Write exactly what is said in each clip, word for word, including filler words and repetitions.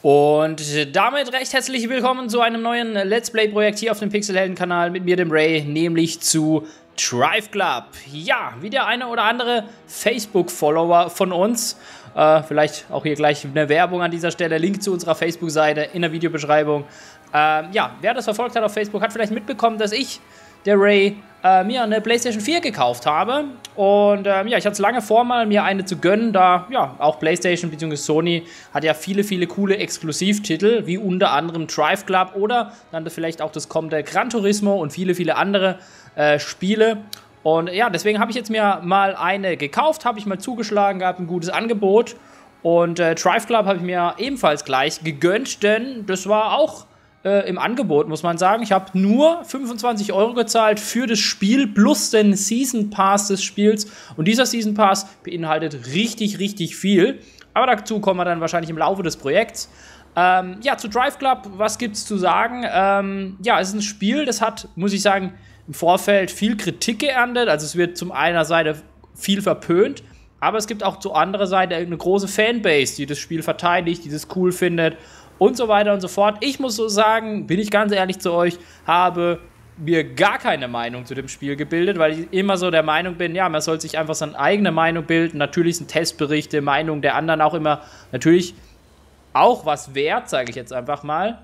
Und damit recht herzlich willkommen zu einem neuen Let's Play-Projekt hier auf dem Pixelhelden-Kanal mit mir, dem Ray, nämlich zu Drive Club. Ja, wie der eine oder andere Facebook-Follower von uns, äh, vielleicht auch hier gleich eine Werbung an dieser Stelle, Link zu unserer Facebook-Seite in der Videobeschreibung. Äh, ja, wer das verfolgt hat auf Facebook, hat vielleicht mitbekommen, dass ich, der Ray, äh, mir eine PlayStation vier gekauft habe. Und ähm, ja, ich hatte es lange vor, mal mir eine zu gönnen, da ja auch PlayStation bzw. Sony hat ja viele, viele coole Exklusivtitel, wie unter anderem Drive Club oder dann vielleicht auch das kommende Gran Turismo und viele, viele andere äh, Spiele. Und ja, deswegen habe ich jetzt mir mal eine gekauft, habe ich mal zugeschlagen, gab ein gutes Angebot. Und äh, Drive Club habe ich mir ebenfalls gleich gegönnt, denn das war auch Äh, im Angebot, muss man sagen. Ich habe nur fünfundzwanzig Euro gezahlt für das Spiel plus den Season Pass des Spiels. Und dieser Season Pass beinhaltet richtig, richtig viel. Aber dazu kommen wir dann wahrscheinlich im Laufe des Projekts. Ähm, ja, zu Drive Club, was gibt's zu sagen? Ähm, ja, es ist ein Spiel, das hat, muss ich sagen, im Vorfeld viel Kritik geerntet. Also es wird zum einer Seite viel verpönt, aber es gibt auch zur anderen Seite eine große Fanbase, die das Spiel verteidigt, die das cool findet und so weiter und so fort. Ich muss so sagen, bin ich ganz ehrlich zu euch, habe mir gar keine Meinung zu dem Spiel gebildet, weil ich immer so der Meinung bin, ja, man soll sich einfach seine eigene Meinung bilden. Natürlich sind Testberichte, Meinung der anderen auch immer natürlich auch was wert, sage ich jetzt einfach mal.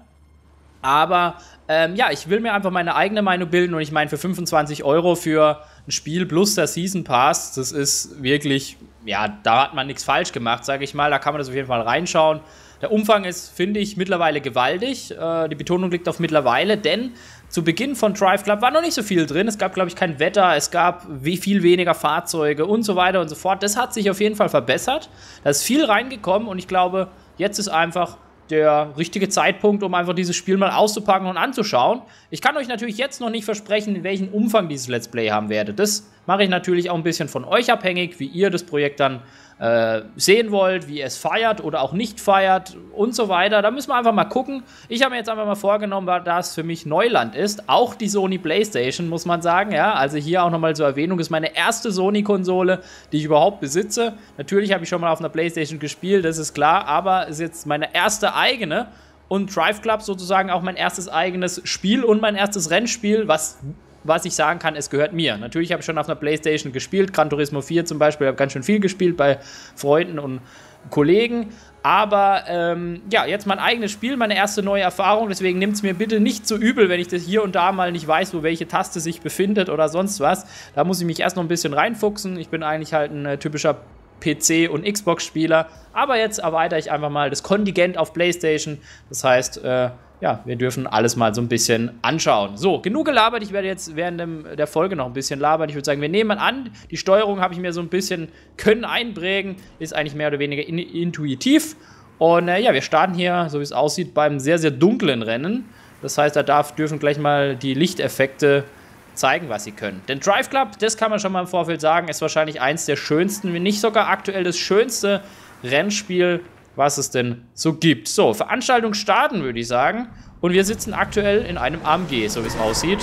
Aber ähm, ja, ich will mir einfach meine eigene Meinung bilden und ich meine, für fünfundzwanzig Euro für ein Spiel plus der Season Pass, das ist wirklich, ja, da hat man nichts falsch gemacht, sage ich mal. Da kann man das auf jeden Fall reinschauen. Der Umfang ist, finde ich, mittlerweile gewaltig. Äh, die Betonung liegt auf mittlerweile, denn zu Beginn von Drive Club war noch nicht so viel drin. Es gab, glaube ich, kein Wetter, es gab wie viel weniger Fahrzeuge und so weiter und so fort. Das hat sich auf jeden Fall verbessert. Da ist viel reingekommen und ich glaube, jetzt ist einfach der richtige Zeitpunkt, um einfach dieses Spiel mal auszupacken und anzuschauen. Ich kann euch natürlich jetzt noch nicht versprechen, in welchem Umfang dieses Let's Play haben werde. Das mache ich natürlich auch ein bisschen von euch abhängig, wie ihr das Projekt dann äh, sehen wollt, wie ihr es feiert oder auch nicht feiert und so weiter. Da müssen wir einfach mal gucken. Ich habe mir jetzt einfach mal vorgenommen, weil das für mich Neuland ist. Auch die Sony PlayStation, muss man sagen. Ja? Also hier auch nochmal zur Erwähnung, ist meine erste Sony-Konsole, die ich überhaupt besitze. Natürlich habe ich schon mal auf einer PlayStation gespielt, das ist klar, aber ist jetzt meine erste eigene. Und Drive Club sozusagen auch mein erstes eigenes Spiel und mein erstes Rennspiel, was, was ich sagen kann, es gehört mir. Natürlich habe ich schon auf einer PlayStation gespielt, Gran Turismo vier zum Beispiel, habe ganz schön viel gespielt bei Freunden und Kollegen. Aber ähm, ja, jetzt mein eigenes Spiel, meine erste neue Erfahrung, deswegen nehmt es mir bitte nicht so übel, wenn ich das hier und da mal nicht weiß, wo welche Taste sich befindet oder sonst was. Da muss ich mich erst noch ein bisschen reinfuchsen. Ich bin eigentlich halt ein äh, typischer P C- und Xbox-Spieler, aber jetzt erweitere ich einfach mal das Kontingent auf PlayStation. Das heißt, äh, ja, wir dürfen alles mal so ein bisschen anschauen. So, genug gelabert. Ich werde jetzt während dem, der Folge noch ein bisschen labern. Ich würde sagen, wir nehmen mal an, die Steuerung habe ich mir so ein bisschen können einprägen, ist eigentlich mehr oder weniger in, intuitiv. Und äh, ja, wir starten hier, so wie es aussieht, beim sehr, sehr dunklen Rennen. Das heißt, da darf, dürfen gleich mal die Lichteffekte zeigen, was sie können. Denn Drive Club, das kann man schon mal im Vorfeld sagen, ist wahrscheinlich eins der schönsten, wenn nicht sogar aktuell das schönste Rennspiel, was es denn so gibt. So, Veranstaltung starten, würde ich sagen. Und wir sitzen aktuell in einem A M G, so wie es aussieht.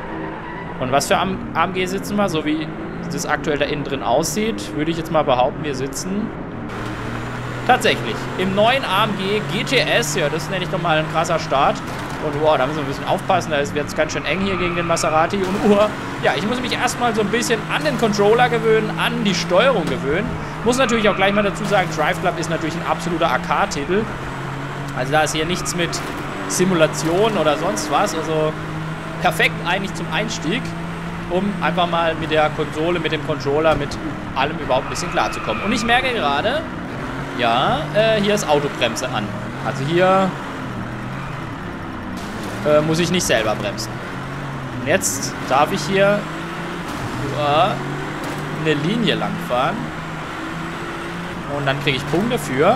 Und was für A M G sitzen wir? So wie das aktuell da innen drin aussieht, würde ich jetzt mal behaupten, wir sitzen tatsächlich im neuen A M G G T S. Ja, das nenne ich doch mal ein krasser Start. Und wow, da müssen wir ein bisschen aufpassen, da wird es ganz schön eng hier gegen den Maserati. Und uh, ja, ich muss mich erstmal so ein bisschen an den Controller gewöhnen, an die Steuerung gewöhnen. Muss natürlich auch gleich mal dazu sagen, Drive Club ist natürlich ein absoluter Arcade-Titel. Also da ist hier nichts mit Simulation oder sonst was. Also perfekt eigentlich zum Einstieg, um einfach mal mit der Konsole, mit dem Controller, mit allem überhaupt ein bisschen klarzukommen. Und ich merke gerade, ja, äh, hier ist Autobremse an. Also hier Äh, muss ich nicht selber bremsen. Und jetzt darf ich hier uh, eine Linie lang fahren. Und dann kriege ich Punkte für.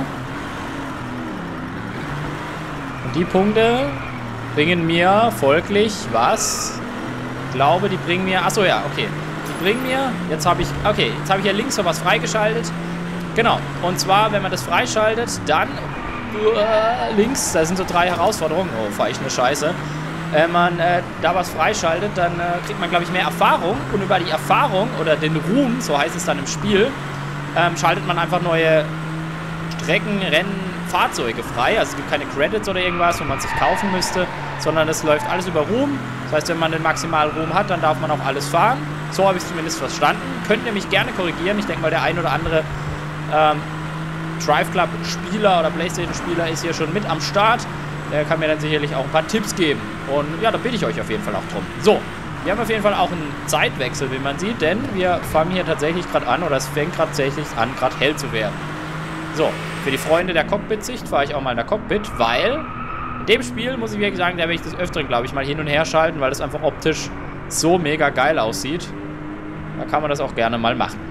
Und die Punkte bringen mir folglich was? Ich glaube, die bringen mir... Achso, ja, okay. Die bringen mir... Jetzt habe ich... Okay, jetzt habe ich hier links noch was freigeschaltet. Genau. Und zwar, wenn man das freischaltet, dann... links, da sind so drei Herausforderungen. Oh, fahre ich eine Scheiße. Wenn man äh, da was freischaltet, dann äh, kriegt man, glaube ich, mehr Erfahrung. Und über die Erfahrung oder den Ruhm, so heißt es dann im Spiel, ähm, schaltet man einfach neue Strecken, Rennen, Fahrzeuge frei. Also es gibt keine Credits oder irgendwas, wo man sich kaufen müsste, sondern es läuft alles über Ruhm. Das heißt, wenn man den maximalen Ruhm hat, dann darf man auch alles fahren. So habe ich es zumindest verstanden. Könnt ihr mich gerne korrigieren. Ich denke mal, der ein oder andere ähm, Drive Club Spieler oder PlayStation Spieler ist hier schon mit am Start. Der kann mir dann sicherlich auch ein paar Tipps geben. Und ja, da bitte ich euch auf jeden Fall auch drum. So, wir haben auf jeden Fall auch einen Zeitwechsel, wie man sieht, denn wir fangen hier tatsächlich gerade an, oder es fängt gerade tatsächlich an, gerade hell zu werden. So, für die Freunde der Cockpit-Sicht fahre ich auch mal in der Cockpit, weil in dem Spiel, muss ich wirklich sagen, da werde ich des Öfteren, glaube ich, mal hin und her schalten, weil das einfach optisch so mega geil aussieht. Da kann man das auch gerne mal machen.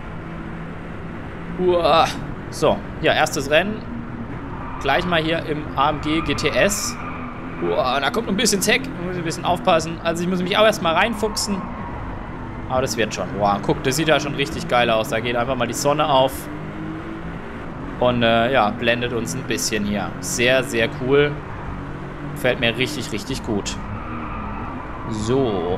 Uah. So, ja, erstes Rennen. Gleich mal hier im A M G G T S. Uah, da kommt ein bisschen Heck. Da muss ich ein bisschen aufpassen. Also ich muss mich auch erstmal reinfuchsen. Aber das wird schon. Wow, guck, das sieht ja schon richtig geil aus. Da geht einfach mal die Sonne auf. Und äh, ja, blendet uns ein bisschen hier. Sehr, sehr cool. Gefällt mir richtig, richtig gut. So.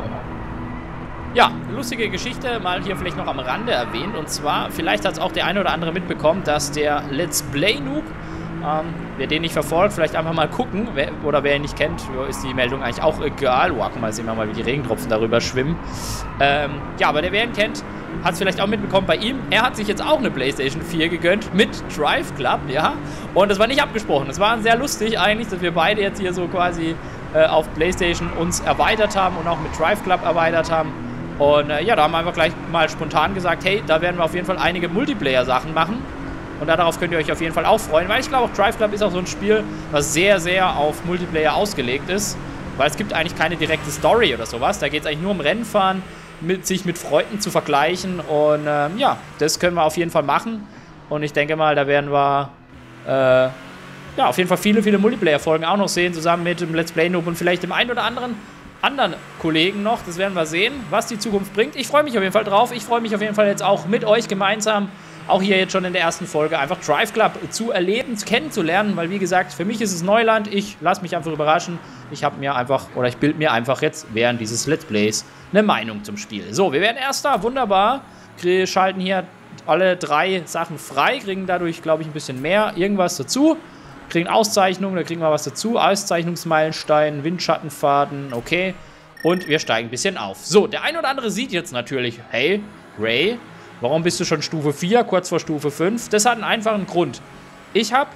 Ja, lustige Geschichte, mal hier vielleicht noch am Rande erwähnt. Und zwar, vielleicht hat es auch der eine oder andere mitbekommen, dass der Let's Play Noob, ähm, wer den nicht verfolgt, vielleicht einfach mal gucken. Wer, oder wer ihn nicht kennt, ist die Meldung eigentlich auch egal. Wow, guck mal, sehen wir mal, wie die Regentropfen darüber schwimmen. Ähm, ja, aber der, wer ihn kennt, hat es vielleicht auch mitbekommen bei ihm. Er hat sich jetzt auch eine PlayStation vier gegönnt mit Drive Club, ja. Und das war nicht abgesprochen. Es war sehr lustig eigentlich, dass wir beide jetzt hier so quasi äh, auf PlayStation uns erweitert haben und auch mit Drive Club erweitert haben. Und äh, ja, da haben wir einfach gleich mal spontan gesagt, hey, da werden wir auf jeden Fall einige Multiplayer-Sachen machen. Und darauf könnt ihr euch auf jeden Fall auch freuen, weil ich glaube, auch Drive Club ist auch so ein Spiel, was sehr, sehr auf Multiplayer ausgelegt ist. Weil es gibt eigentlich keine direkte Story oder sowas. Da geht es eigentlich nur um Rennfahren, mit, sich mit Freunden zu vergleichen. Und ähm, ja, das können wir auf jeden Fall machen. Und ich denke mal, da werden wir äh, ja, auf jeden Fall viele, viele Multiplayer-Folgen auch noch sehen, zusammen mit dem Let's Play Noob und vielleicht dem einen oder anderen anderen Kollegen noch. Das werden wir sehen, was die Zukunft bringt. Ich freue mich auf jeden Fall drauf. Ich freue mich auf jeden Fall jetzt auch mit euch gemeinsam, auch hier jetzt schon in der ersten Folge, einfach Drive Club zu erleben, kennenzulernen, weil wie gesagt, für mich ist es Neuland. Ich lasse mich einfach überraschen. Ich habe mir einfach, oder ich bilde mir einfach jetzt während dieses Let's Plays eine Meinung zum Spiel. So, wir werden Erster, wunderbar. Wir schalten hier alle drei Sachen frei, kriegen dadurch, glaube ich, ein bisschen mehr irgendwas dazu. Kriegen Auszeichnungen, da kriegen wir was dazu. Auszeichnungsmeilenstein, Windschattenfaden, okay. Und wir steigen ein bisschen auf. So, der ein oder andere sieht jetzt natürlich, hey, Ray, warum bist du schon Stufe vier, kurz vor Stufe fünf? Das hat einen einfachen Grund. Ich habe,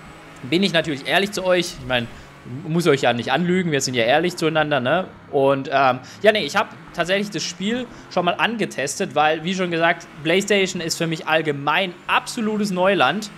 bin ich natürlich ehrlich zu euch, ich meine, muss euch ja nicht anlügen, wir sind ja ehrlich zueinander, ne? Und, ähm, ja, nee, ich habe tatsächlich das Spiel schon mal angetestet, weil, wie schon gesagt, PlayStation ist für mich allgemein absolutes Neuland.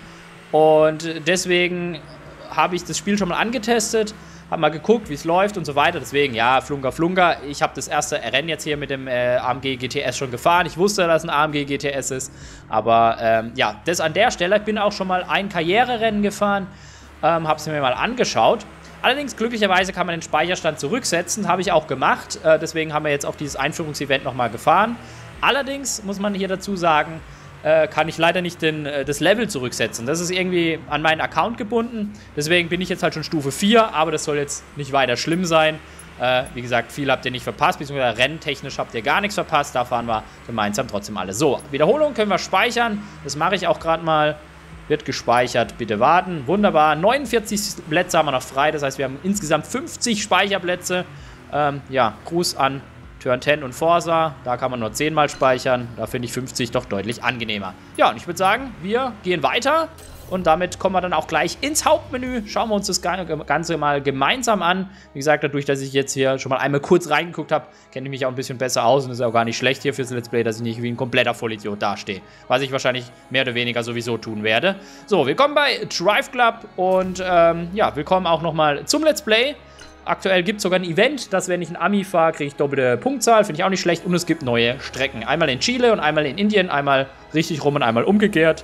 Und deswegen habe ich das Spiel schon mal angetestet, habe mal geguckt, wie es läuft und so weiter. Deswegen, ja, Flunker, Flunker. Ich habe das erste Rennen jetzt hier mit dem äh, A M G G T S schon gefahren. Ich wusste, dass ein A M G G T S ist. Aber ähm, ja, das an der Stelle. Ich bin auch schon mal ein Karriererennen gefahren, ähm, habe es mir mal angeschaut. Allerdings, glücklicherweise kann man den Speicherstand zurücksetzen. Habe ich auch gemacht. Äh, deswegen haben wir jetzt auch dieses Einführungsevent nochmal gefahren. Allerdings muss man hier dazu sagen, Äh, kann ich leider nicht den, äh, das Level zurücksetzen. Das ist irgendwie an meinen Account gebunden. Deswegen bin ich jetzt halt schon Stufe vier, aber das soll jetzt nicht weiter schlimm sein. Äh, wie gesagt, viel habt ihr nicht verpasst, beziehungsweise renntechnisch habt ihr gar nichts verpasst. Da fahren wir gemeinsam trotzdem alle. So, Wiederholung können wir speichern. Das mache ich auch gerade mal. Wird gespeichert. Bitte warten. Wunderbar. neunundvierzig Plätze haben wir noch frei. Das heißt, wir haben insgesamt fünfzig Speicherplätze. Ähm, ja, Gruß an Turn zehn und Forza, da kann man nur zehn Mal speichern. Da finde ich fünfzig doch deutlich angenehmer. Ja, und ich würde sagen, wir gehen weiter. Und damit kommen wir dann auch gleich ins Hauptmenü. Schauen wir uns das Ganze mal gemeinsam an. Wie gesagt, dadurch, dass ich jetzt hier schon mal einmal kurz reingeguckt habe, kenne ich mich auch ein bisschen besser aus. Und es ist auch gar nicht schlecht hier fürs Let's Play, dass ich nicht wie ein kompletter Vollidiot dastehe. Was ich wahrscheinlich mehr oder weniger sowieso tun werde. So, willkommen bei Drive Club. Und ähm, ja, willkommen auch nochmal zum Let's Play. Aktuell gibt es sogar ein Event, dass wenn ich ein Ami fahre, kriege ich doppelte Punktzahl. Finde ich auch nicht schlecht. Und es gibt neue Strecken. Einmal in Chile und einmal in Indien. Einmal richtig rum und einmal umgekehrt.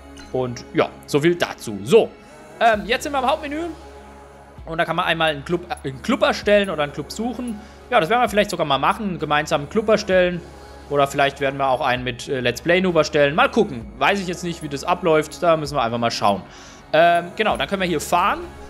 Und ja, so viel dazu. So, ähm, jetzt sind wir im Hauptmenü. Und da kann man einmal einen Club, einen Club erstellen oder einen Club suchen. Ja, das werden wir vielleicht sogar mal machen. Einen gemeinsamen Club erstellen. Oder vielleicht werden wir auch einen mit äh, Let's Play Noob erstellen. Mal gucken. Weiß ich jetzt nicht, wie das abläuft. Da müssen wir einfach mal schauen. Ähm, genau, dann können wir hier fahren.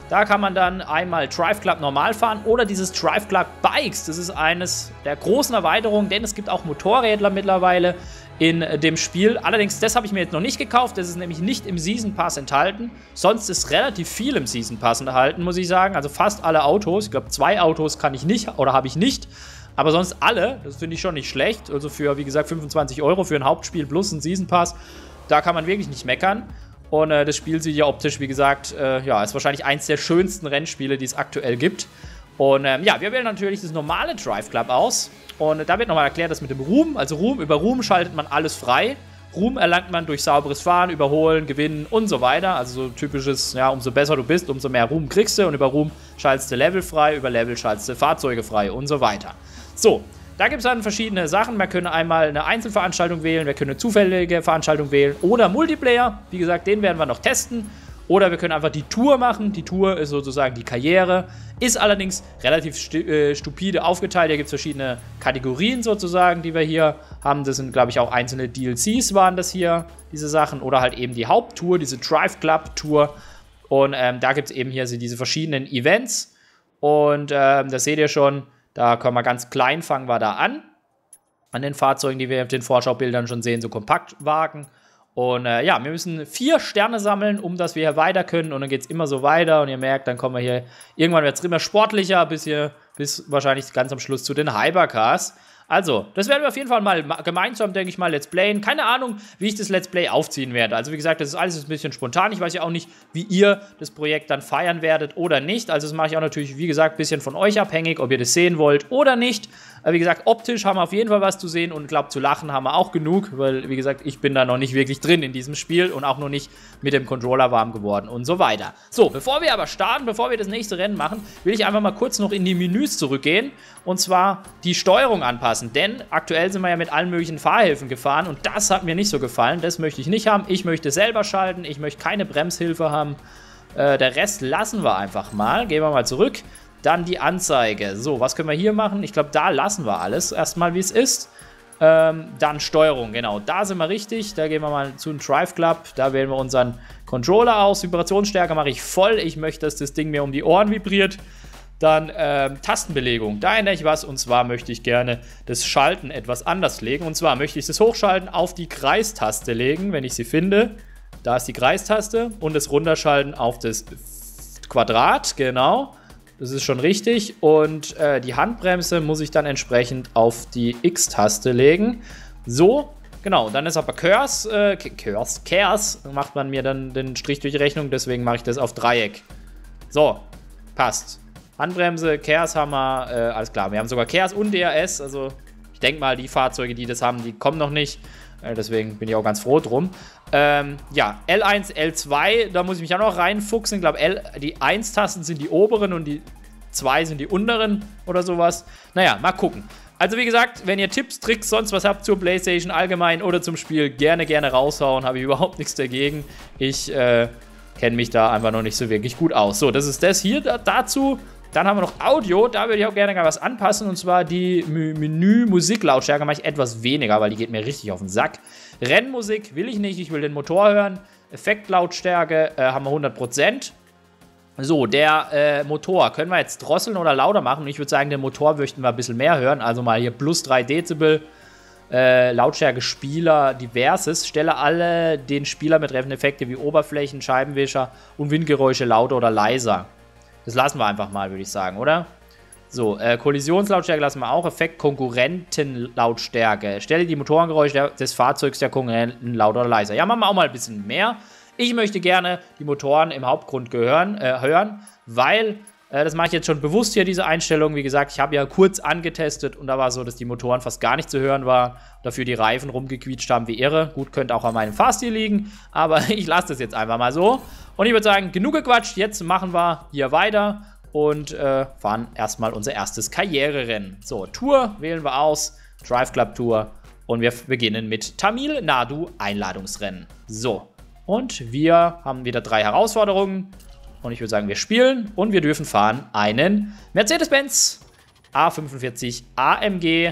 Da kann man dann einmal Drive Club normal fahren oder dieses Drive Club Bikes. Das ist eines der großen Erweiterungen, denn es gibt auch Motorrädler mittlerweile in dem Spiel. Allerdings, das habe ich mir jetzt noch nicht gekauft. Das ist nämlich nicht im Season Pass enthalten. Sonst ist relativ viel im Season Pass enthalten, muss ich sagen. Also fast alle Autos. Ich glaube, zwei Autos kann ich nicht oder habe ich nicht. Aber sonst alle. Das finde ich schon nicht schlecht. Also für, wie gesagt, fünfundzwanzig Euro für ein Hauptspiel plus ein Season Pass. Da kann man wirklich nicht meckern. Und äh, das Spiel sieht ja optisch, wie gesagt, äh, ja, ist wahrscheinlich eins der schönsten Rennspiele, die es aktuell gibt. Und ähm, ja, wir wählen natürlich das normale Drive Club aus. Und äh, da wird nochmal erklärt, das mit dem Ruhm. Also Ruhm, über Ruhm schaltet man alles frei. Ruhm erlangt man durch sauberes Fahren, Überholen, Gewinnen und so weiter. Also so typisches, ja, umso besser du bist, umso mehr Ruhm kriegst du. Und über Ruhm schaltest du Level frei, über Level schaltest du Fahrzeuge frei und so weiter. So. Da gibt es dann verschiedene Sachen. Wir können einmal eine Einzelveranstaltung wählen, wir können eine zufällige Veranstaltung wählen oder Multiplayer. Wie gesagt, den werden wir noch testen. Oder wir können einfach die Tour machen. Die Tour ist sozusagen die Karriere. Ist allerdings relativ stu äh, stupide aufgeteilt. Hier gibt es verschiedene Kategorien sozusagen, die wir hier haben. Das sind, glaube ich, auch einzelne D L Cs waren das hier, diese Sachen. Oder halt eben die Haupttour, diese Drive Club Tour. Und ähm, da gibt es eben hier diese verschiedenen Events. Und ähm, das seht ihr schon. Da können wir ganz klein, fangen wir da an. An den Fahrzeugen, die wir auf den Vorschaubildern schon sehen, so Kompaktwagen. Und äh, ja, wir müssen vier Sterne sammeln, um dass wir hier weiter können. Und dann geht es immer so weiter. Und ihr merkt, dann kommen wir hier, irgendwann wird es immer sportlicher, bis hier, bis wahrscheinlich ganz am Schluss zu den Hypercars. Also, das werden wir auf jeden Fall mal gemeinsam, denke ich mal, Let's Playen. Keine Ahnung, wie ich das Let's Play aufziehen werde. Also, wie gesagt, das ist alles ein bisschen spontan. Ich weiß ja auch nicht, wie ihr das Projekt dann feiern werdet oder nicht. Also, das mache ich auch natürlich, wie gesagt, ein bisschen von euch abhängig, ob ihr das sehen wollt oder nicht. Aber wie gesagt, optisch haben wir auf jeden Fall was zu sehen und ich glaube, zu lachen haben wir auch genug, weil, wie gesagt, ich bin da noch nicht wirklich drin in diesem Spiel und auch noch nicht mit dem Controller warm geworden und so weiter. So, bevor wir aber starten, bevor wir das nächste Rennen machen, will ich einfach mal kurz noch in die Menüs zurückgehen und zwar die Steuerung anpassen, denn aktuell sind wir ja mit allen möglichen Fahrhilfen gefahren und das hat mir nicht so gefallen, das möchte ich nicht haben. Ich möchte selber schalten, ich möchte keine Bremshilfe haben, äh, der Rest lassen wir einfach mal. Gehen wir mal zurück. Dann die Anzeige. So, was können wir hier machen? Ich glaube, da lassen wir alles erstmal, wie es ist. Ähm, dann Steuerung, genau. Da sind wir richtig. Da gehen wir mal zu einem Drive Club. Da wählen wir unseren Controller aus. Vibrationsstärke mache ich voll. Ich möchte, dass das Ding mir um die Ohren vibriert. Dann ähm, Tastenbelegung. Da ändere ich was. Und zwar möchte ich gerne das Schalten etwas anders legen. Und zwar möchte ich das Hochschalten auf die Kreistaste legen, wenn ich sie finde. Da ist die Kreistaste. Und das Runterschalten auf das Quadrat, genau. Das ist schon richtig. Und äh, die Handbremse muss ich dann entsprechend auf die X-Taste legen. So, genau. Dann ist aber Curse, äh, Curse, Curse, macht man mir dann den Strich durch die Rechnung. Deswegen mache ich das auf Dreieck. So, passt. Handbremse, Curse haben wir, äh, alles klar. Wir haben sogar Curse und D R S. Also, ich denke mal, die Fahrzeuge, die das haben, die kommen noch nicht. Äh, deswegen bin ich auch ganz froh drum. Ähm, ja, L eins, L zwei, da muss ich mich auch noch reinfuchsen. Ich glaube, die eins-Tasten sind die oberen und die zwei sind die unteren oder sowas. Naja, mal gucken. Also wie gesagt, wenn ihr Tipps, Tricks, sonst was habt zur PlayStation allgemein oder zum Spiel, gerne, gerne raushauen. Habe ich überhaupt nichts dagegen. Ich äh, kenne mich da einfach noch nicht so wirklich gut aus. So, das ist das hier da, dazu. Dann haben wir noch Audio, da würde ich auch gerne was anpassen, und zwar die Menü-Musiklautstärke mache ich etwas weniger, weil die geht mir richtig auf den Sack. Rennmusik will ich nicht, ich will den Motor hören. Effektlautstärke äh, haben wir hundert Prozent. So, der äh, Motor, können wir jetzt drosseln oder lauter machen? Ich würde sagen, den Motor möchten wir ein bisschen mehr hören, also mal hier plus drei Dezibel. Äh, Lautstärke Spieler diverses. Stelle alle den Spieler betreffende Effekte wie Oberflächen, Scheibenwischer und Windgeräusche lauter oder leiser. Das lassen wir einfach mal, würde ich sagen, oder? So, äh, Kollisionslautstärke lassen wir auch. Effekt Konkurrentenlautstärke. Stelle die Motorengeräusche des Fahrzeugs der Konkurrenten lauter oder leiser. Ja, machen wir auch mal ein bisschen mehr. Ich möchte gerne die Motoren im Hauptgrund gehören, äh, hören, weil, äh, das mache ich jetzt schon bewusst hier, diese Einstellung. Wie gesagt, ich habe ja kurz angetestet und da war so, dass die Motoren fast gar nicht zu hören waren. Dafür die Reifen rumgequietscht haben wie irre. Gut, könnte auch an meinem Fahrstil liegen, aber ich lasse das jetzt einfach mal so. Und ich würde sagen, genug gequatscht, jetzt machen wir hier weiter und äh, fahren erstmal unser erstes Karriererennen. So, Tour wählen wir aus, Drive Club Tour und wir beginnen mit Tamil Nadu Einladungsrennen. So, und wir haben wieder drei Herausforderungen und ich würde sagen, wir spielen und wir dürfen fahren einen Mercedes-Benz A fünfundvierzig A M G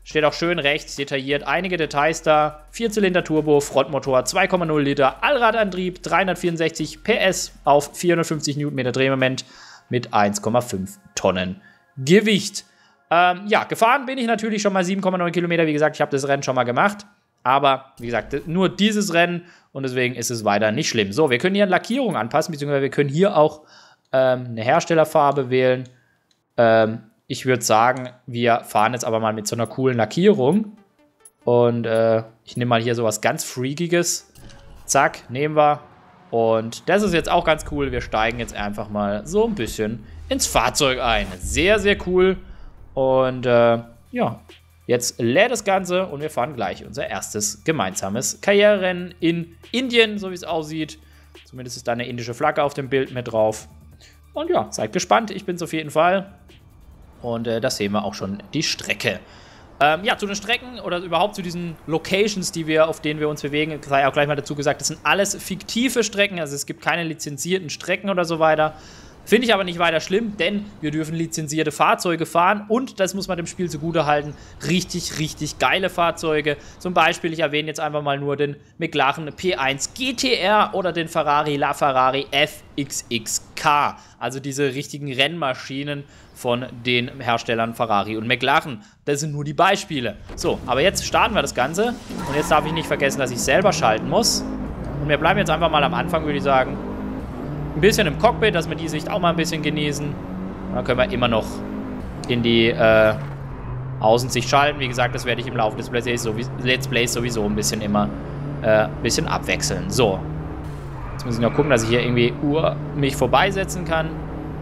Steht auch schön rechts, detailliert. Einige Details da. Vierzylinder-Turbo, Frontmotor, zwei Komma null Liter, Allradantrieb, dreihundertvierundsechzig P S auf vierhundertfünfzig Newtonmeter Drehmoment mit eins Komma fünf Tonnen Gewicht. Ähm, ja, gefahren bin ich natürlich schon mal sieben Komma neun Kilometer. Wie gesagt, ich habe das Rennen schon mal gemacht. Aber, wie gesagt, nur dieses Rennen und deswegen ist es weiter nicht schlimm. So, wir können hier eine Lackierung anpassen, beziehungsweise wir können hier auch ähm, eine Herstellerfarbe wählen. Ähm, ich würde sagen, wir fahren jetzt aber mal mit so einer coolen Lackierung. Und äh, ich nehme mal hier sowas ganz Freakiges. Zack, nehmen wir. Und das ist jetzt auch ganz cool. Wir steigen jetzt einfach mal so ein bisschen ins Fahrzeug ein. Sehr, sehr cool. Und äh, ja, jetzt lädt das Ganze und wir fahren gleich unser erstes gemeinsames Karriererennen in Indien, so wie es aussieht. Zumindest ist da eine indische Flagge auf dem Bild mit drauf. Und ja, seid gespannt. Ich bin's auf jeden Fall. Und äh, da sehen wir auch schon die Strecke. Ähm, ja, zu den Strecken oder überhaupt zu diesen Locations, die wir, auf denen wir uns bewegen, sei auch gleich mal dazu gesagt, das sind alles fiktive Strecken. Also es gibt keine lizenzierten Strecken oder so weiter. Finde ich aber nicht weiter schlimm, denn wir dürfen lizenzierte Fahrzeuge fahren und, das muss man dem Spiel zugutehalten, richtig, richtig geile Fahrzeuge. Zum Beispiel, ich erwähne jetzt einfach mal nur den McLaren P eins G T R oder den Ferrari LaFerrari F X X K. Also diese richtigen Rennmaschinen von den Herstellern Ferrari und McLaren. Das sind nur die Beispiele. So, aber jetzt starten wir das Ganze und jetzt darf ich nicht vergessen, dass ich selber schalten muss. Und wir bleiben jetzt einfach mal am Anfang, würde ich sagen. Ein bisschen im Cockpit, dass wir die Sicht auch mal ein bisschen genießen. Und dann können wir immer noch in die äh, Außensicht schalten. Wie gesagt, das werde ich im Laufe des Let's Plays sowieso ein bisschen immer äh, ein bisschen abwechseln. So. Jetzt muss ich noch gucken, dass ich hier irgendwie uh, mich vorbeisetzen kann.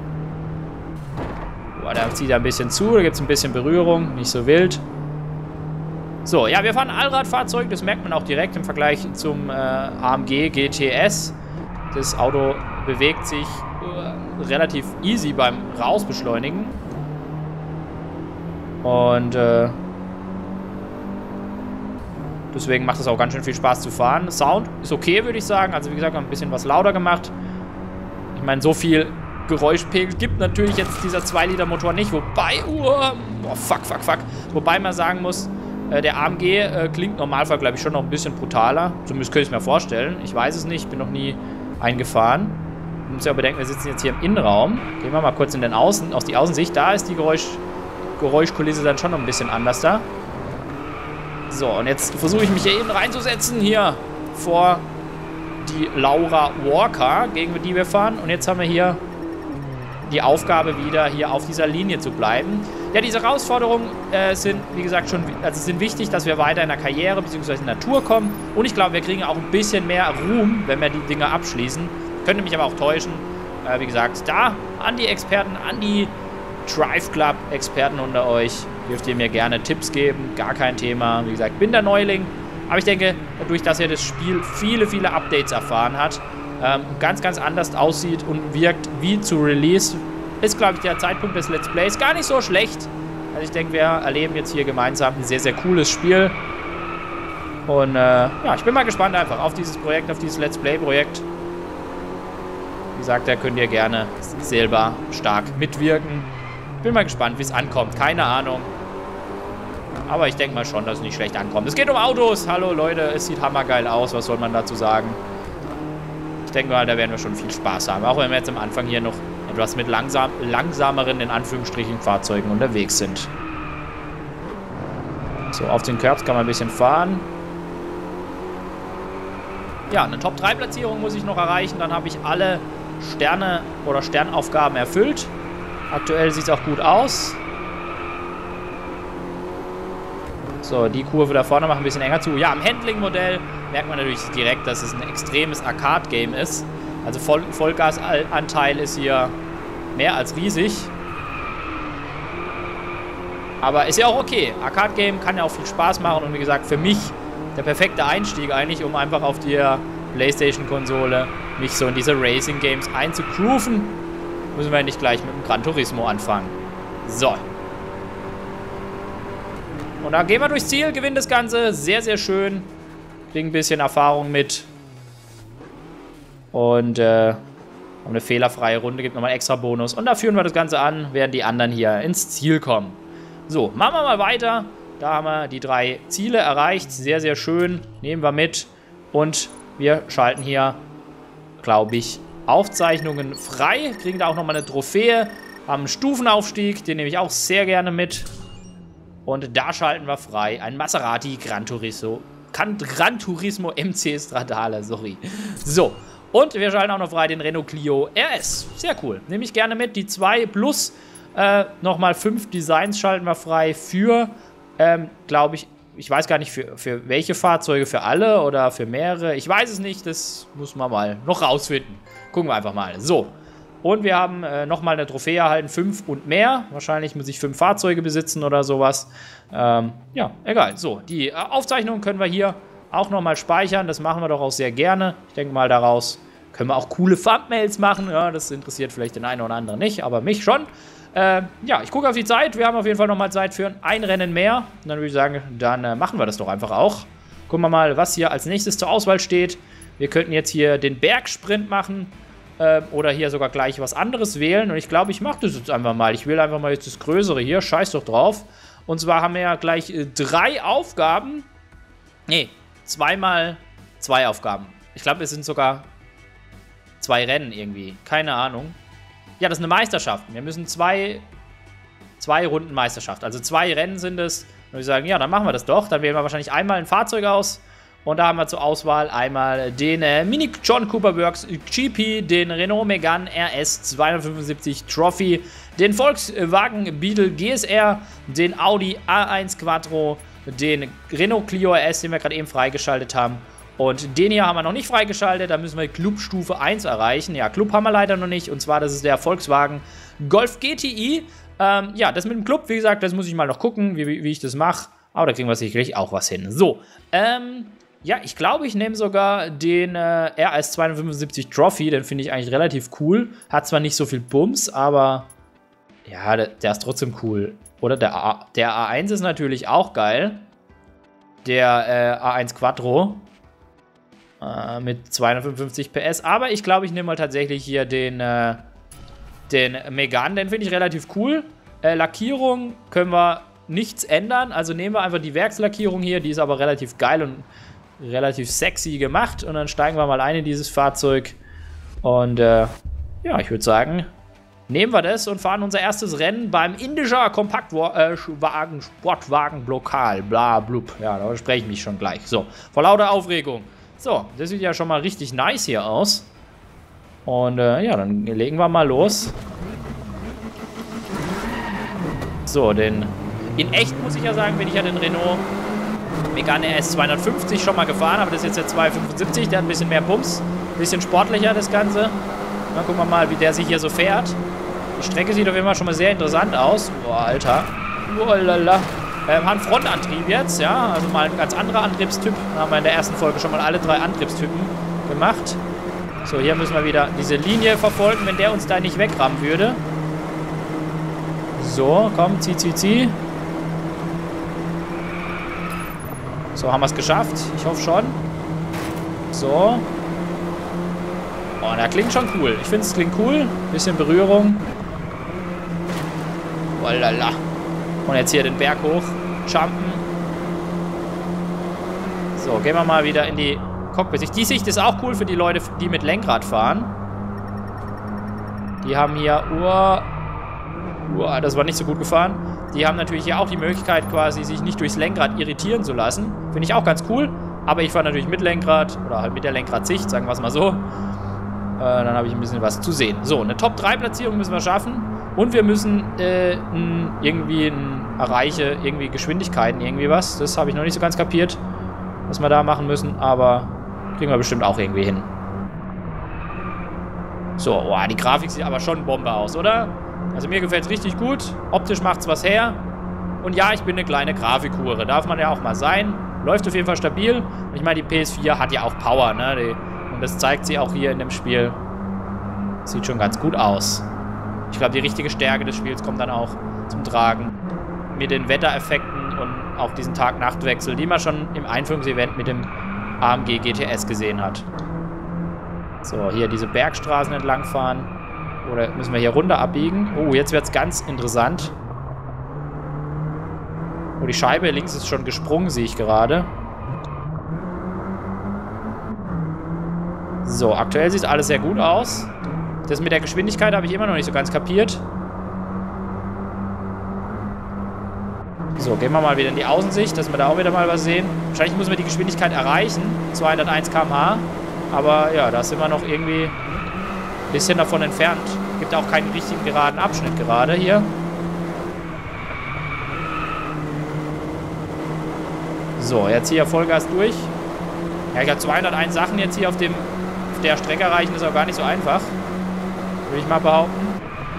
Uh, da zieht er ein bisschen zu, da gibt es ein bisschen Berührung, nicht so wild. So, ja, wir fahren ein Allradfahrzeug, das merkt man auch direkt im Vergleich zum äh, A M G G T S. Das Auto bewegt sich uh, relativ easy beim Rausbeschleunigen. Und äh, deswegen macht es auch ganz schön viel Spaß zu fahren. Sound ist okay, würde ich sagen. Also wie gesagt, ein bisschen was lauter gemacht. Ich meine, so viel Geräuschpegel gibt natürlich jetzt dieser zwei Liter Motor nicht. Wobei, uh, oh, fuck, fuck, fuck. Wobei man sagen muss, äh, der A M G äh, klingt im Normalfall, glaube ich, schon noch ein bisschen brutaler. Zumindest könnte ich es mir vorstellen. Ich weiß es nicht, ich bin noch nie eingefahren. Man muss ja bedenken, wir sitzen jetzt hier im Innenraum. Gehen wir mal kurz in den Außen, aus die Außensicht. Da ist die Geräusch, Geräuschkulisse dann schon noch ein bisschen anders da. So, und jetzt versuche ich mich hier eben reinzusetzen, hier vor die Laura Walker, gegen die wir fahren. Und jetzt haben wir hier die Aufgabe wieder, hier auf dieser Linie zu bleiben. Ja, diese Herausforderungen äh, sind, wie gesagt, schon also sind wichtig, dass wir weiter in der Karriere bzw. in der Tour kommen. Und ich glaube, wir kriegen auch ein bisschen mehr Ruhm, wenn wir die Dinge abschließen. Könnte mich aber auch täuschen. Äh, wie gesagt, da an die Experten, an die Drive Club Experten unter euch, dürft ihr mir gerne Tipps geben. Gar kein Thema. Wie gesagt, bin der Neuling. Aber ich denke, dadurch, dass ihr das Spiel viele, viele Updates erfahren hat, ähm, ganz, ganz anders aussieht und wirkt wie zu Release, ist, glaube ich, der Zeitpunkt des Let's Plays gar nicht so schlecht. Also ich denke, wir erleben jetzt hier gemeinsam ein sehr, sehr cooles Spiel. Und äh, ja, ich bin mal gespannt einfach auf dieses Projekt, auf dieses Let's Play-Projekt. Wie gesagt, da könnt ihr gerne selber stark mitwirken. Bin mal gespannt, wie es ankommt. Keine Ahnung. Aber ich denke mal schon, dass es nicht schlecht ankommt. Es geht um Autos. Hallo Leute, es sieht hammergeil aus. Was soll man dazu sagen? Ich denke mal, da werden wir schon viel Spaß haben. Auch wenn wir jetzt am Anfang hier noch etwas mit langsam, langsameren, in Anführungsstrichen, Fahrzeugen unterwegs sind. So, auf den Curbs kann man ein bisschen fahren. Ja, eine Top drei Platzierung muss ich noch erreichen. Dann habe ich alle Sterne oder Sternaufgaben erfüllt. Aktuell sieht es auch gut aus. So, die Kurve da vorne macht ein bisschen enger zu. Ja, am Handling-Modell merkt man natürlich direkt, dass es ein extremes Arcade-Game ist. Also Voll Vollgasanteil ist hier mehr als riesig. Aber ist ja auch okay. Arcade-Game kann ja auch viel Spaß machen. Und wie gesagt, für mich der perfekte Einstieg eigentlich, um einfach auf der PlayStation-Konsole mich so in diese Racing-Games einzugrooven. Müssen wir nicht gleich mit dem Gran Turismo anfangen. So. Und dann gehen wir durchs Ziel, gewinnen das Ganze. Sehr, sehr schön. Bringen ein bisschen Erfahrung mit. Und äh, haben eine fehlerfreie Runde, gibt nochmal einen extra Bonus. Und da führen wir das Ganze an, während die anderen hier ins Ziel kommen. So, machen wir mal weiter. Da haben wir die drei Ziele erreicht. Sehr, sehr schön. Nehmen wir mit. Und wir schalten hier, glaube ich, Aufzeichnungen frei. Kriegen da auch nochmal eine Trophäe. Haben einen Stufenaufstieg. Den nehme ich auch sehr gerne mit. Und da schalten wir frei. Ein Maserati Gran Turismo. Gran Turismo M C Stradale, sorry. So. Und wir schalten auch noch frei den Renault Clio R S. Sehr cool. Nehme ich gerne mit. Die zwei plus äh, nochmal fünf Designs schalten wir frei für, ähm, glaube ich, ich weiß gar nicht für, für welche Fahrzeuge, für alle oder für mehrere. Ich weiß es nicht, das muss man mal noch rausfinden. Gucken wir einfach mal. So. Und wir haben äh, nochmal eine Trophäe erhalten, fünf und mehr. Wahrscheinlich muss ich fünf Fahrzeuge besitzen oder sowas. Ähm, ja, egal. So, die äh, Aufzeichnung können wir hier auch nochmal speichern. Das machen wir doch auch sehr gerne. Ich denke mal, daraus können wir auch coole Thumbnails machen. Ja, das interessiert vielleicht den einen oder anderen nicht, aber mich schon. Äh, ja, ich gucke auf die Zeit. Wir haben auf jeden Fall nochmal Zeit für ein Rennen mehr. Und dann würde ich sagen, dann äh, machen wir das doch einfach auch. Gucken wir mal, was hier als nächstes zur Auswahl steht. Wir könnten jetzt hier den Bergsprint machen. Äh, oder hier sogar gleich was anderes wählen. Und ich glaube, ich mache das jetzt einfach mal. Ich wähle einfach mal jetzt das Größere hier. Scheiß doch drauf. Und zwar haben wir ja gleich äh, drei Aufgaben. Nee, zweimal zwei Aufgaben. Ich glaube, es sind sogar zwei Rennen irgendwie. Keine Ahnung. Ja, das ist eine Meisterschaft. Wir müssen zwei, zwei Runden Meisterschaft. Also zwei Rennen sind es. Und wir sagen, ja, dann machen wir das doch. Dann wählen wir wahrscheinlich einmal ein Fahrzeug aus. Und da haben wir zur Auswahl einmal den äh, Mini John Cooper Works G P, den Renault Megane R S zweihundertfünfundsiebzig Trophy, den Volkswagen Beetle G S R, den Audi A eins Quattro, den Renault Clio R S, den wir gerade eben freigeschaltet haben. Und den hier haben wir noch nicht freigeschaltet, da müssen wir Club-Stufe eins erreichen. Ja, Club haben wir leider noch nicht, und zwar das ist der Volkswagen Golf G T I. Ähm, ja, das mit dem Club, wie gesagt, das muss ich mal noch gucken, wie, wie ich das mache. Aber da kriegen wir sicherlich auch was hin. So, ähm... ja, ich glaube, ich nehme sogar den äh, R S zweihundertfünfundsiebzig Trophy. Den finde ich eigentlich relativ cool. Hat zwar nicht so viel Bums, aber ja, der, der ist trotzdem cool. Oder der, A, der A eins ist natürlich auch geil. Der äh, A eins Quattro äh, mit zweihundertfünfundfünfzig P S. Aber ich glaube, ich nehme mal tatsächlich hier den, äh, den Megane. Den finde ich relativ cool. Äh, Lackierung können wir nichts ändern. Also nehmen wir einfach die Werkslackierung hier. Die ist aber relativ geil und relativ sexy gemacht. Und dann steigen wir mal ein in dieses Fahrzeug. Und äh, ja, ich würde sagen, nehmen wir das und fahren unser erstes Rennen beim Indischer Kompaktwagen, Sportwagen Lokal. Bla blub. Ja, da spreche ich mich schon gleich. So, vor lauter Aufregung. So, das sieht ja schon mal richtig nice hier aus. Und äh, ja, dann legen wir mal los. So, den... in echt muss ich ja sagen, bin ich ja den Renault Megane R S zweihundertfünfzig schon mal gefahren, aber das ist jetzt der zweihundertfünfundsiebzig, der hat ein bisschen mehr Bums, ein bisschen sportlicher das Ganze. Dann gucken wir mal, wie der sich hier so fährt. Die Strecke sieht auf jeden Fall schon mal sehr interessant aus. Boah, Alter. Oh, lala. Ähm, hat einen Frontantrieb jetzt, ja, also mal ein ganz anderer Antriebstyp. Da haben wir in der ersten Folge schon mal alle drei Antriebstypen gemacht. So, hier müssen wir wieder diese Linie verfolgen, wenn der uns da nicht wegrammen würde. So, komm, zieh, zieh, zieh. So, haben wir es geschafft. Ich hoffe schon. So. Oh, der klingt schon cool. Ich finde, es klingt cool. Bisschen Berührung. Oh, lala. Und jetzt hier den Berg hoch. Jumpen. So, gehen wir mal wieder in die Cockpit-Sicht. Die Sicht ist auch cool für die Leute, die mit Lenkrad fahren. Die haben hier... Uah, uah, das war nicht so gut gefahren. Die haben natürlich hier auch die Möglichkeit, quasi sich nicht durchs Lenkrad irritieren zu lassen. Finde ich auch ganz cool. Aber ich fahre natürlich mit Lenkrad oder halt mit der Lenkradsicht, sagen wir es mal so. Äh, dann habe ich ein bisschen was zu sehen. So, eine Top drei Platzierung müssen wir schaffen. Und wir müssen äh, n, irgendwie n, erreiche irgendwie Geschwindigkeiten, irgendwie was. Das habe ich noch nicht so ganz kapiert, was wir da machen müssen. Aber kriegen wir bestimmt auch irgendwie hin. So, oh, die Grafik sieht aber schon Bombe aus, oder? Also mir gefällt es richtig gut. Optisch macht es was her. Und ja, ich bin eine kleine Grafikhure. Darf man ja auch mal sein. Läuft auf jeden Fall stabil. Und ich meine, die P S vier hat ja auch Power, ne? Die, und das zeigt sie auch hier in dem Spiel. Sieht schon ganz gut aus. Ich glaube, die richtige Stärke des Spiels kommt dann auch zum Tragen. Mit den Wettereffekten und auch diesen Tag-Nacht-Wechsel, die man schon im Einführungsevent mit dem A M G G T S gesehen hat. So, hier diese Bergstraßen entlang fahren. Oder müssen wir hier runter abbiegen? Oh, jetzt wird es ganz interessant. Oh, Oh, die Scheibe links ist schon gesprungen, sehe ich gerade. So, aktuell sieht alles sehr gut aus. Das mit der Geschwindigkeit habe ich immer noch nicht so ganz kapiert. So, gehen wir mal wieder in die Außensicht, dass wir da auch wieder mal was sehen. Wahrscheinlich müssen wir die Geschwindigkeit erreichen. zweihunderteins Kilometer pro Stunde. Aber ja, da sind wir noch irgendwie ein bisschen davon entfernt. Gibt auch keinen richtigen geraden Abschnitt gerade hier. So, jetzt hier Vollgas durch. Ja, ich habe zweihunderteins Sachen jetzt hier auf, dem, auf der Strecke erreichen. Ist auch gar nicht so einfach. Würde ich mal behaupten.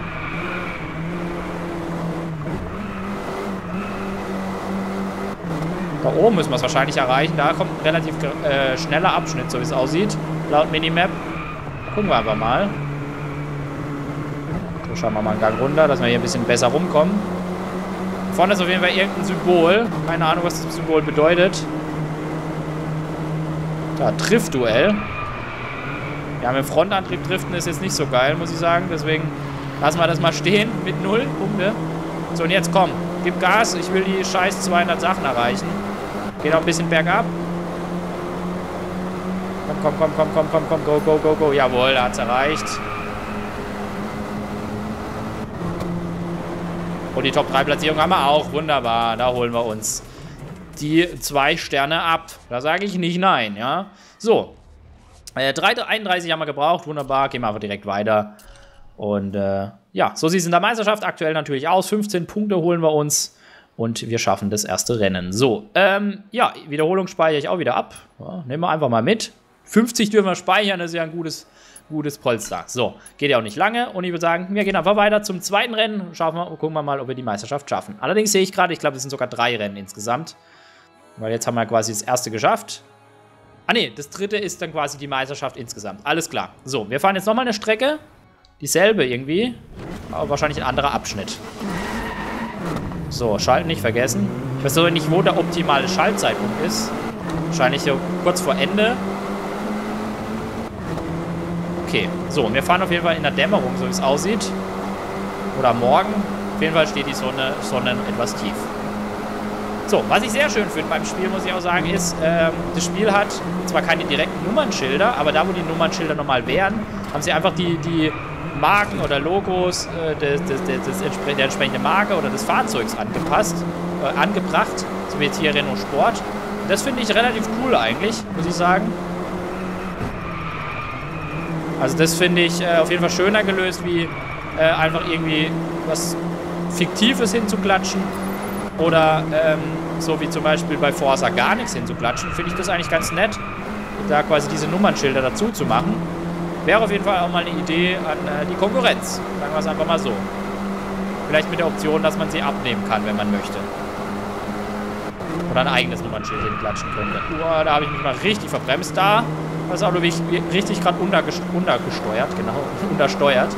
Da oben müssen wir es wahrscheinlich erreichen. Da kommt ein relativ äh, schneller Abschnitt, so wie es aussieht. Laut Minimap. Gucken wir einfach mal. So, schauen wir mal einen Gang runter, dass wir hier ein bisschen besser rumkommen. Vorne ist auf jeden Fall irgendein Symbol. Keine Ahnung, was das Symbol bedeutet. Da, Driftduell. Ja, mit dem Frontantrieb driften ist jetzt nicht so geil, muss ich sagen. Deswegen lassen wir das mal stehen mit null Punkte. So, und jetzt komm. Gib Gas. Ich will die scheiß zweihundert Sachen erreichen. Geht auch ein bisschen bergab. Komm, komm, komm, komm, komm, komm, go, go, go, go. Jawohl, da hat's erreicht. Und die Top drei Platzierung haben wir auch. Wunderbar. Da holen wir uns die zwei Sterne ab. Da sage ich nicht nein, ja. So. Äh, einunddreißig haben wir gebraucht. Wunderbar. Gehen wir einfach direkt weiter. Und äh, ja, so sieht es in der Meisterschaft aktuell natürlich aus. fünfzehn Punkte holen wir uns. Und wir schaffen das erste Rennen. So, ähm, ja, Wiederholung speichere ich auch wieder ab. Ja, nehmen wir einfach mal mit. fünfzig dürfen wir speichern, das ist ja ein gutes, gutes Polster. So, geht ja auch nicht lange. Und ich würde sagen, wir gehen einfach weiter zum zweiten Rennen. Schauen wir, gucken wir mal, ob wir die Meisterschaft schaffen. Allerdings sehe ich gerade, ich glaube, es sind sogar drei Rennen insgesamt. Weil jetzt haben wir quasi das erste geschafft. Ah ne, das dritte ist dann quasi die Meisterschaft insgesamt. Alles klar. So, wir fahren jetzt nochmal eine Strecke. Dieselbe irgendwie. Aber wahrscheinlich ein anderer Abschnitt. So, Schalten nicht vergessen. Ich weiß aber nicht, wo der optimale Schaltzeitpunkt ist. Wahrscheinlich so kurz vor Ende. Okay, so, wir fahren auf jeden Fall in der Dämmerung, so wie es aussieht. Oder morgen. Auf jeden Fall steht die Sonne, Sonne etwas tief. So, was ich sehr schön finde beim Spiel, muss ich auch sagen, ist, ähm, das Spiel hat zwar keine direkten Nummernschilder, aber da, wo die Nummernschilder normal wären, haben sie einfach die, die Marken oder Logos äh, des, des, des, des, der entsprechenden Marke oder des Fahrzeugs angepasst, äh, angebracht, so wie jetzt hier Renault Sport. Und das finde ich relativ cool eigentlich, muss ich sagen. Also das finde ich äh, auf jeden Fall schöner gelöst, wie äh, einfach irgendwie was Fiktives hinzuklatschen oder ähm, so wie zum Beispiel bei Forza gar nichts hinzuklatschen. Finde ich das eigentlich ganz nett, da quasi diese Nummernschilder dazu zu machen. Wäre auf jeden Fall auch mal eine Idee an äh, die Konkurrenz. Sagen wir es einfach mal so. Vielleicht mit der Option, dass man sie abnehmen kann, wenn man möchte. Oder ein eigenes Nummernschild hinklatschen könnte. Uah, da habe ich mich mal richtig verbremst. Da das Auto richtig gerade untergesteuert. Genau, untersteuert.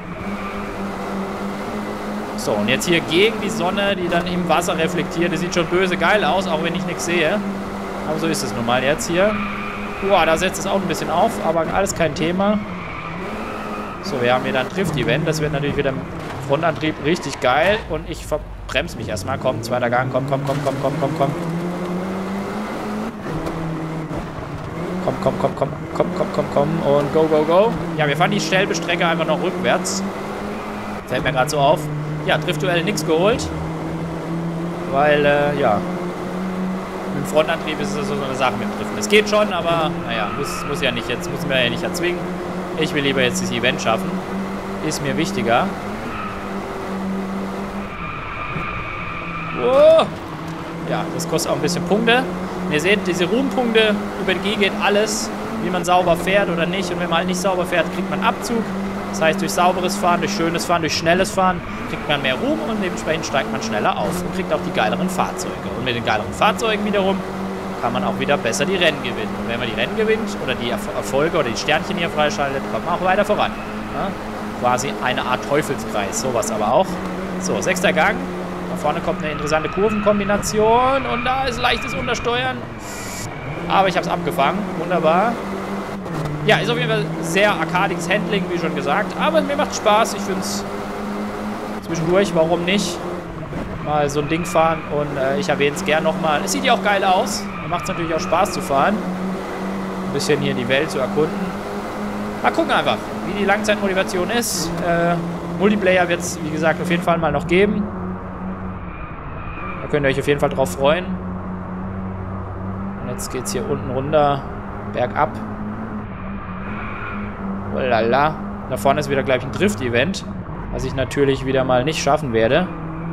So, und jetzt hier gegen die Sonne, die dann im Wasser reflektiert. Das sieht schon böse geil aus, auch wenn ich nichts sehe. Aber so ist es nun mal jetzt hier. Boah, da setzt es auch ein bisschen auf, aber alles kein Thema. So, wir haben hier dann Drift-Event. Das wird natürlich wieder im Frontantrieb richtig geil. Und ich verbremse mich erstmal. Komm, zweiter Gang. Komm, komm, komm, komm, komm, komm, komm. Komm, komm, komm, komm, komm, komm, komm, komm. Und go, go, go. Ja, wir fahren die Stelbe-Strecke einfach noch rückwärts. Fällt mir gerade so auf. Ja, Driftduell nichts geholt. Weil, äh, ja. Mit dem Frontantrieb ist es so eine Sache mit Driften. Es geht schon, aber naja, muss, muss ja nicht jetzt, müssen wir ja nicht erzwingen. Ich will lieber jetzt das Event schaffen. Ist mir wichtiger. Oh. Ja, das kostet auch ein bisschen Punkte. Und ihr seht, diese Ruhmpunkte, über die geht alles, wie man sauber fährt oder nicht. Und wenn man halt nicht sauber fährt, kriegt man Abzug. Das heißt, durch sauberes Fahren, durch schönes Fahren, durch schnelles Fahren kriegt man mehr Ruhm und dementsprechend steigt man schneller auf und kriegt auch die geileren Fahrzeuge. Und mit den geileren Fahrzeugen wiederum kann man auch wieder besser die Rennen gewinnen. Und wenn man die Rennen gewinnt oder die Erfolge oder die Sternchen hier freischaltet, kommt man auch weiter voran. Ja? Quasi eine Art Teufelskreis, sowas aber auch. So, sechster Gang. Da vorne kommt eine interessante Kurvenkombination und da ist leichtes Untersteuern. Aber ich habe es abgefangen. Wunderbar. Ja, ist auf jeden Fall sehr arkadiges Handling, wie schon gesagt. Aber mir macht Spaß. Ich finde es zwischendurch, warum nicht? mal so ein Ding fahren. Und äh, ich erwähne es gern nochmal. Es sieht ja auch geil aus. Da macht es natürlich auch Spaß zu fahren. Ein bisschen hier die Welt zu erkunden. Mal gucken einfach, wie die Langzeitmotivation ist. Äh, Multiplayer wird es, wie gesagt, auf jeden Fall mal noch geben. Da könnt ihr euch auf jeden Fall drauf freuen. Und jetzt geht es hier unten runter, bergab. Oh lala. Da vorne ist wieder gleich ein Drift-Event, was ich natürlich wieder mal nicht schaffen werde.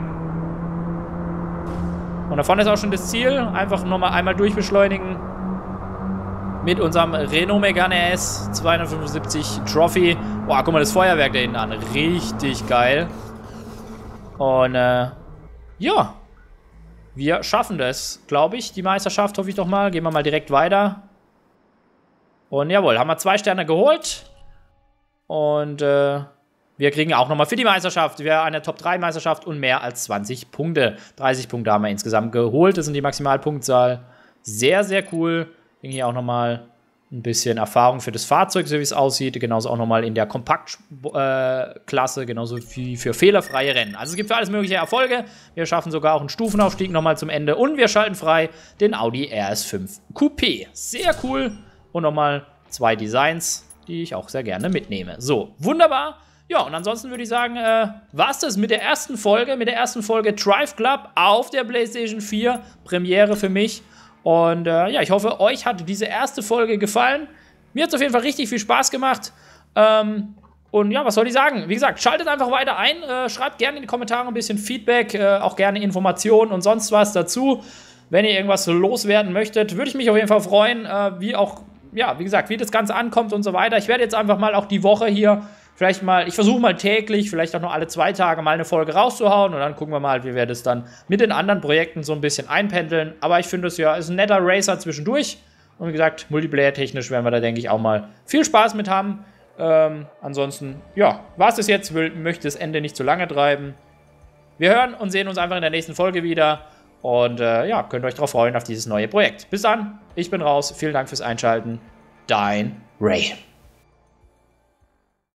Und da vorne ist auch schon das Ziel. Einfach nochmal einmal durchbeschleunigen. Mit unserem Renault Megane S zweihundertfünfundsiebzig Trophy. Boah, guck mal das Feuerwerk da hinten an. Richtig geil. Und äh, ja. Wir schaffen das, glaube ich. Die Meisterschaft, hoffe ich doch mal. Gehen wir mal direkt weiter. Und jawohl, haben wir zwei Sterne geholt. Und äh, wir kriegen auch nochmal für die Meisterschaft, wir eine Top drei Meisterschaft und mehr als zwanzig Punkte. dreißig Punkte haben wir insgesamt geholt. Das sind die Maximalpunktzahl. Sehr, sehr cool. Kriegen hier auch nochmal ein bisschen Erfahrung für das Fahrzeug, so wie es aussieht. Genauso auch nochmal in der Kompaktklasse, äh, genauso wie für fehlerfreie Rennen. Also es gibt für alles mögliche Erfolge. Wir schaffen sogar auch einen Stufenaufstieg nochmal zum Ende. Und wir schalten frei den Audi R S fünf Coupé. Sehr cool. Und nochmal zwei Designs, die ich auch sehr gerne mitnehme. So, wunderbar. Ja, und ansonsten würde ich sagen, äh, war es das mit der ersten Folge, mit der ersten Folge Drive Club auf der PlayStation vier. Premiere für mich. Und äh, ja, ich hoffe, euch hat diese erste Folge gefallen. Mir hat es auf jeden Fall richtig viel Spaß gemacht. Ähm, und ja, was soll ich sagen? Wie gesagt, schaltet einfach weiter ein. Äh, schreibt gerne in die Kommentare ein bisschen Feedback, äh, auch gerne Informationen und sonst was dazu. Wenn ihr irgendwas loswerden möchtet, würde ich mich auf jeden Fall freuen, äh, wie auch, ja, wie gesagt, wie das Ganze ankommt und so weiter. Ich werde jetzt einfach mal auch die Woche hier vielleicht mal, ich versuche mal täglich, vielleicht auch nur alle zwei Tage mal eine Folge rauszuhauen und dann gucken wir mal, wie wir das dann mit den anderen Projekten so ein bisschen einpendeln. Aber ich finde es ja, ist ein netter Racer zwischendurch. Und wie gesagt, Multiplayer-technisch werden wir da, denke ich, auch mal viel Spaß mit haben. Ähm, ansonsten, ja, war es das jetzt, will, möchte das Ende nicht zu lange treiben. Wir hören und sehen uns einfach in der nächsten Folge wieder. Und äh, ja, könnt euch darauf freuen, auf dieses neue Projekt. Bis dann, ich bin raus. Vielen Dank fürs Einschalten. Dein Ray.